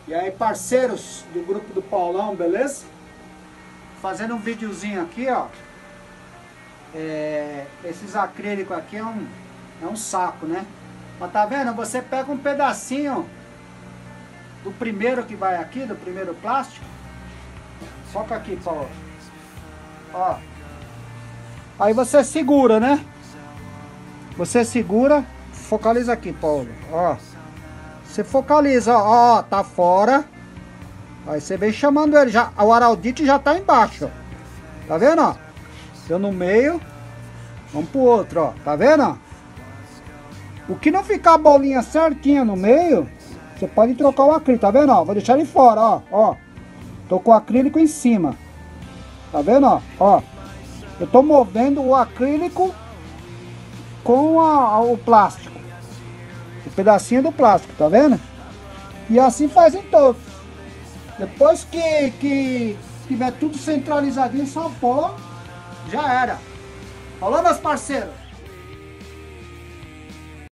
E aí, parceiros do grupo do Paulão, beleza? Fazendo um videozinho aqui, ó. Esses acrílicos aqui é um saco, né? Mas tá vendo? Você pega um pedacinho do primeiro que vai aqui, do primeiro plástico. Foca aqui, Paulo. Ó. Aí você segura, né? Você segura, focaliza aqui, Paulo. Ó. Você focaliza, ó, tá fora. Aí você vem chamando ele, já, o araldite já tá embaixo, ó. Tá vendo, ó? Eu no meio, vamos pro outro, ó. Tá vendo, ó? O que não ficar a bolinha certinha no meio, você pode trocar o acrílico, tá vendo, ó? Vou deixar ele fora, ó, ó. Tô com o acrílico em cima. Tá vendo, ó? Ó. Eu tô movendo o acrílico com o plástico. O pedacinho do plástico, tá vendo? E assim faz em todos. Depois que tiver tudo centralizadinho, só pôr, já era. Falou, meus parceiros?